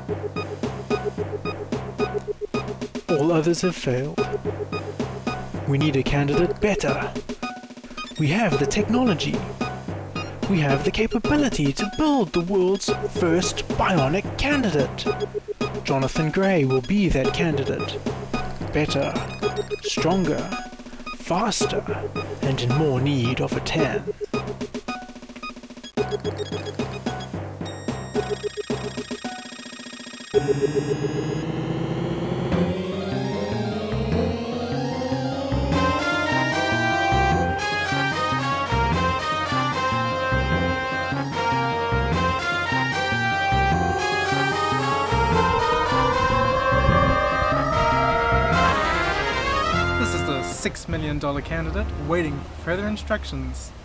All others have failed. We need a candidate better. We have the technology. We have the capability to build the world's first bionic candidate. Jonathan Gray will be that candidate. Better, stronger, faster, and in more need of a tan. This is the $6 million candidate waiting for further instructions.